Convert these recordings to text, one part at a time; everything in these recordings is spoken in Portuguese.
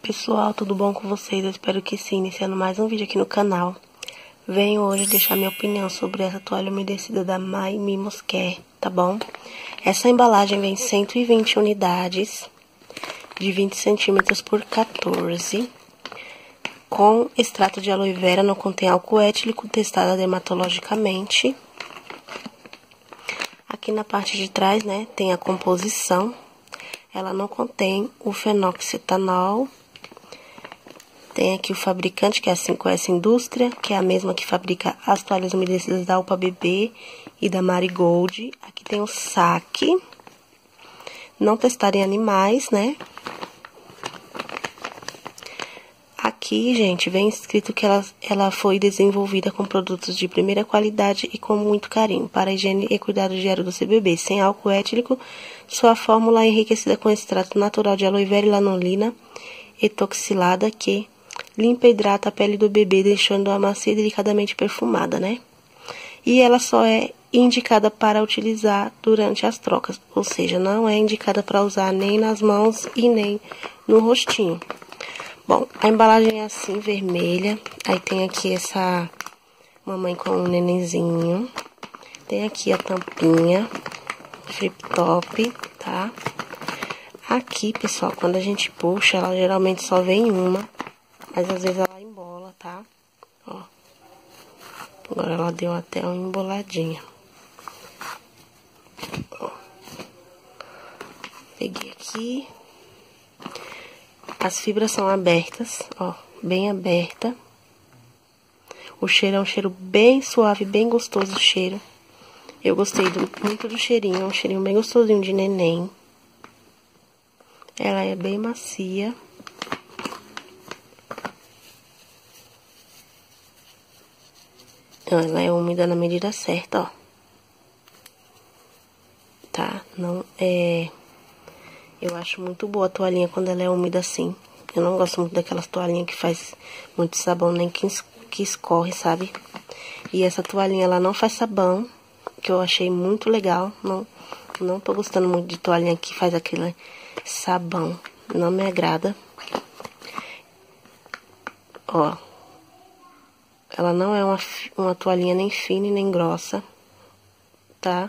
Pessoal, tudo bom com vocês? Eu espero que sim, iniciando mais um vídeo aqui no canal. Venho hoje deixar minha opinião sobre essa toalha umedecida da My Mimos Care, tá bom? Essa embalagem vem 120 unidades, de 20 centímetros por 14, com extrato de aloe vera, não contém álcool ético, testada dermatologicamente. Aqui na parte de trás, né, tem a composição. Ela não contém o fenoxetanol. Tem aqui o fabricante, que é a 5S Indústria, que é a mesma que fabrica as toalhas umedecidas da UPA Bebê e da Marigold. Aqui tem o saque. Não testada em animais, né? Aqui, gente, vem escrito que ela foi desenvolvida com produtos de primeira qualidade e com muito carinho para a higiene e cuidado diário do seu bebê, sem álcool ético. Sua fórmula é enriquecida com extrato natural de aloe vera e lanolina etoxilada, que limpa e hidrata a pele do bebê, deixando-a macia e delicadamente perfumada, né? E ela só é indicada para utilizar durante as trocas, ou seja, não é indicada para usar nem nas mãos e nem no rostinho. Bom, a embalagem é assim, vermelha. Aí tem aqui essa mamãe com um nenenzinho. Tem aqui a tampinha, flip top, tá? Aqui, pessoal, quando a gente puxa, ela geralmente só vem uma, mas às vezes ela embola, tá? Ó. Agora ela deu até uma emboladinha. Ó. Peguei aqui. As fibras são abertas, ó, bem aberta. O cheiro é um cheiro bem suave, bem gostoso o cheiro. Eu gostei muito do cheirinho, é um cheirinho bem gostosinho de neném. Ela é bem macia. Ela é úmida na medida certa, ó. Tá? Não é... Eu acho muito boa a toalhinha quando ela é úmida assim. Eu não gosto muito daquelas toalhinhas que faz muito sabão, nem que escorre, sabe? E essa toalhinha, ela não faz sabão, que eu achei muito legal. Não tô gostando muito de toalhinha que faz aquele sabão. Não me agrada. Ó. Ela não é uma toalhinha nem fina e nem grossa, tá?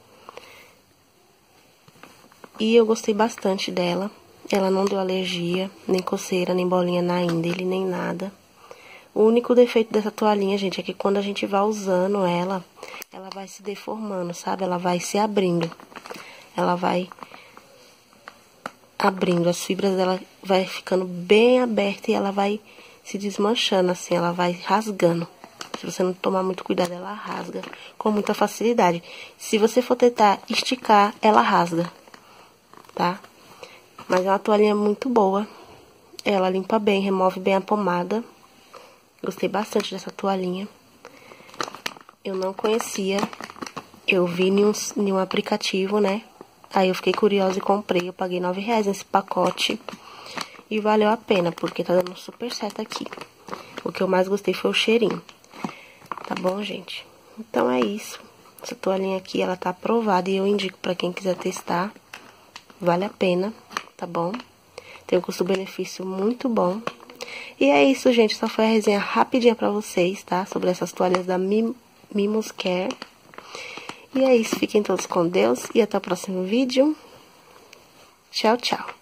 E eu gostei bastante dela. Ela não deu alergia, nem coceira, nem bolinha na índole, nem nada. O único defeito dessa toalhinha, gente, é que quando a gente vai usando ela vai se deformando, sabe? Ela vai se abrindo. Ela vai abrindo, as fibras dela vai ficando bem aberta e ela vai se desmanchando, assim, ela vai rasgando. Se você não tomar muito cuidado, ela rasga com muita facilidade. Se você for tentar esticar, ela rasga. Tá? Mas é uma toalhinha muito boa. Ela limpa bem, remove bem a pomada. Gostei bastante dessa toalhinha. Eu não conhecia. Eu vi em um aplicativo, né? Aí eu fiquei curiosa e comprei. Eu paguei R$9 nesse pacote. E valeu a pena, porque tá dando super certo aqui. O que eu mais gostei foi o cheirinho. Tá bom, gente? Então é isso. Essa toalhinha aqui, ela tá aprovada e eu indico pra quem quiser testar. Vale a pena, tá bom? Tem um custo-benefício muito bom. E é isso, gente. Só foi a resenha rapidinha pra vocês, tá? Sobre essas toalhas da Mimos Care. E é isso. Fiquem todos com Deus. E até o próximo vídeo. Tchau, tchau.